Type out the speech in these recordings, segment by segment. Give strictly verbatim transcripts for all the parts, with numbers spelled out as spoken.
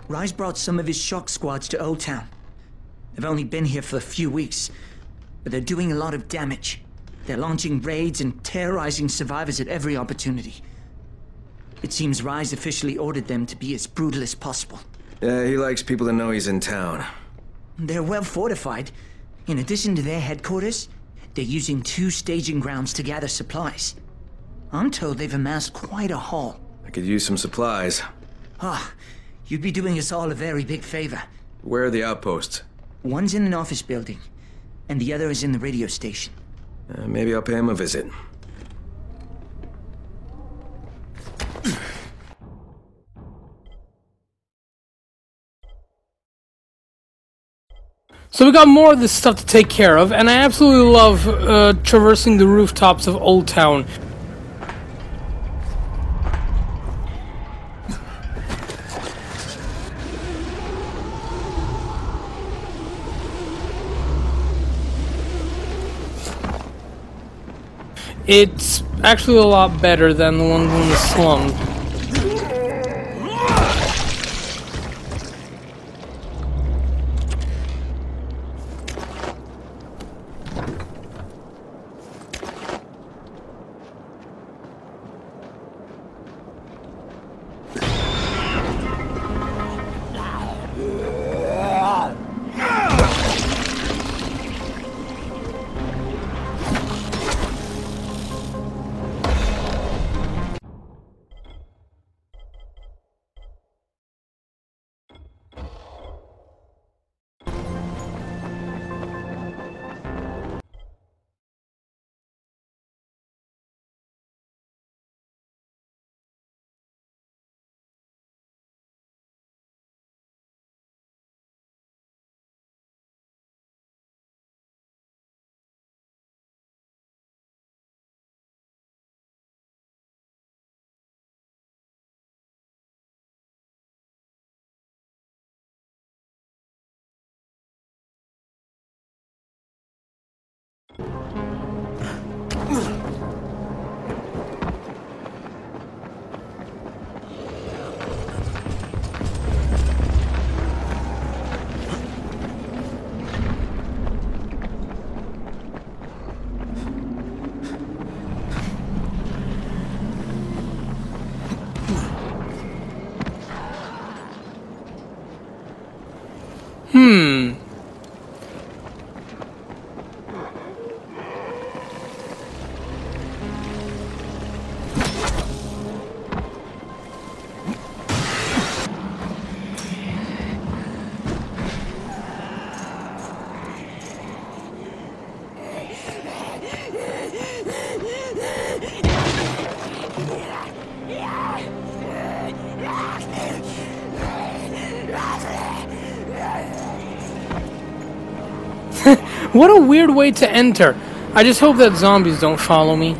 Rais brought some of his shock squads to Old Town. They've only been here for a few weeks, but they're doing a lot of damage. They're launching raids and terrorizing survivors at every opportunity. It seems Rais officially ordered them to be as brutal as possible. Yeah, he likes people to know he's in town. They're well fortified. In addition to their headquarters, they're using two staging grounds to gather supplies. I'm told they've amassed quite a haul. I could use some supplies. Ah, you'd be doing us all a very big favor. Where are the outposts? One's in an office building, and the other is in the radio station. Uh, maybe I'll pay him a visit. So we got more of this stuff to take care of, and I absolutely love uh, traversing the rooftops of Old Town. It's actually a lot better than the ones in the slums. Hmm. What a weird way to enter. I just hope that zombies don't follow me.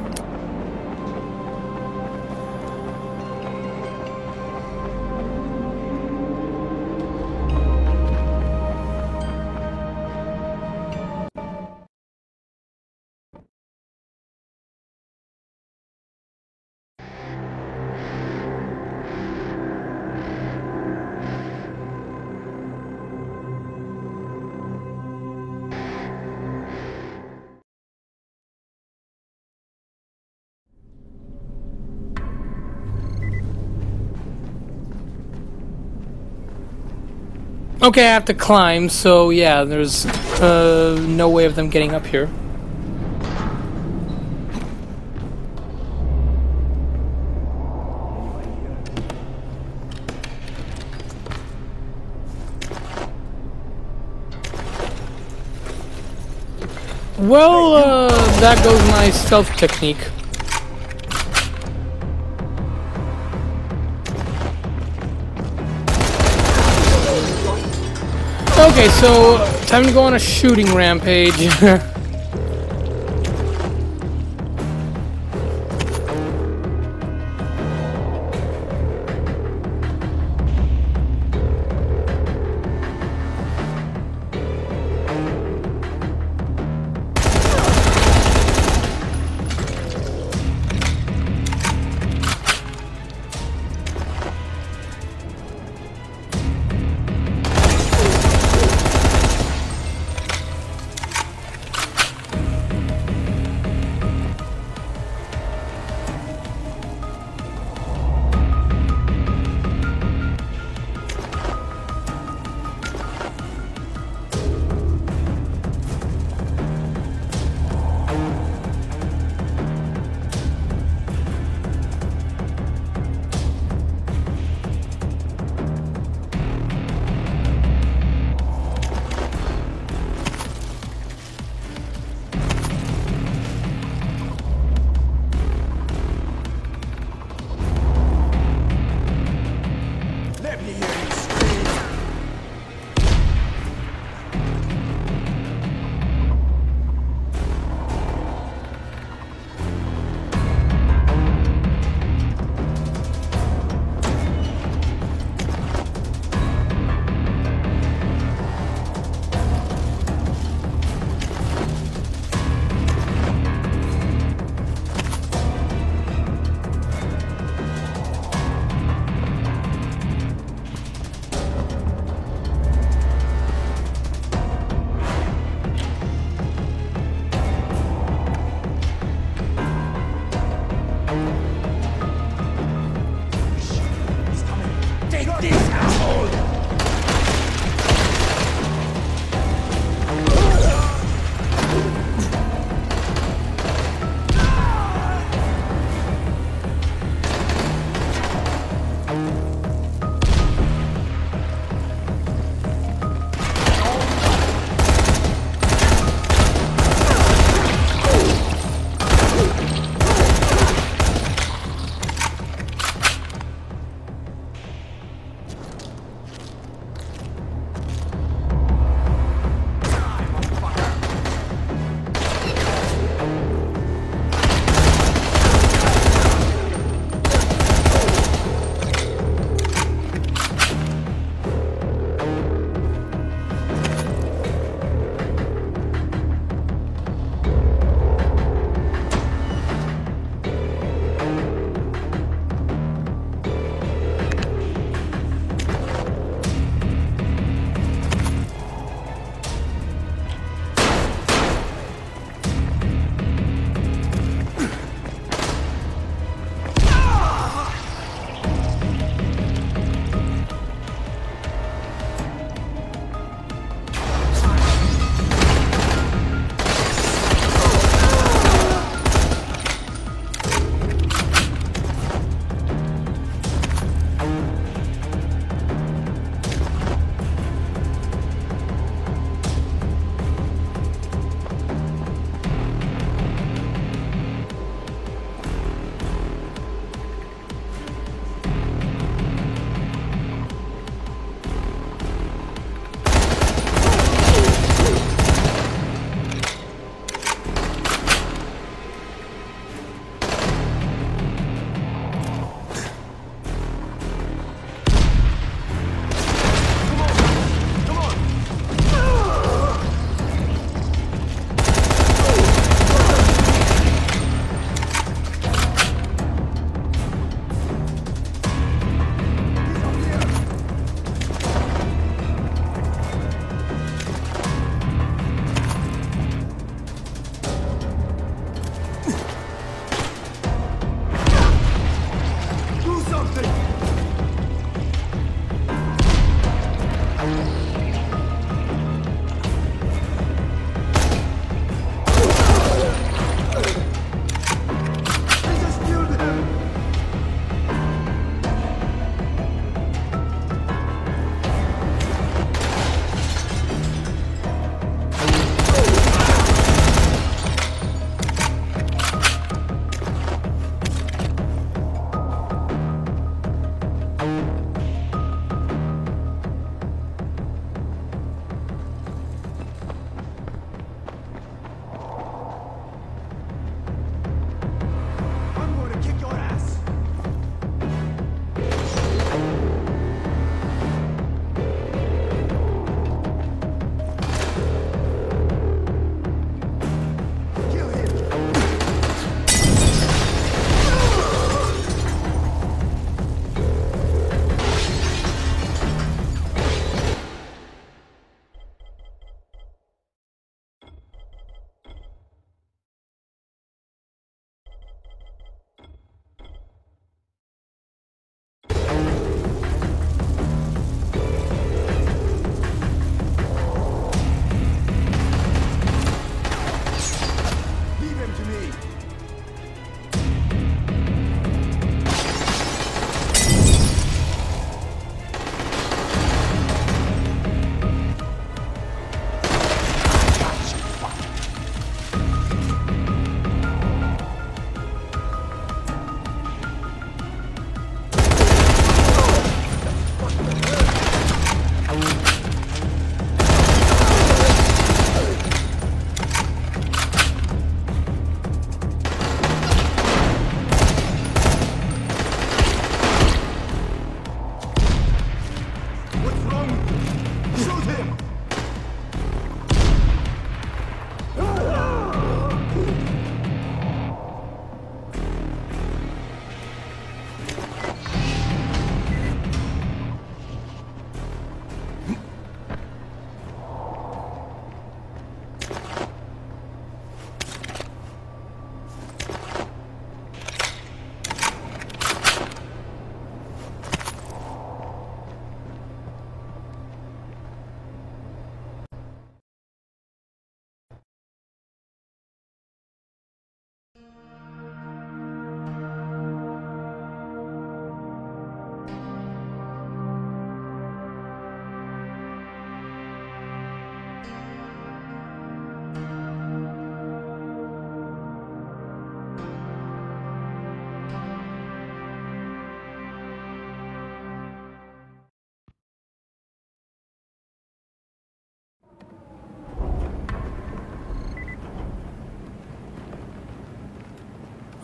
Okay, I have to climb, so yeah, there's uh, no way of them getting up here. Well, uh, that goes my stealth technique. Okay, so time to go on a shooting rampage. Let me hear you scream.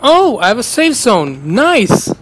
Oh, I have a safe zone. Nice.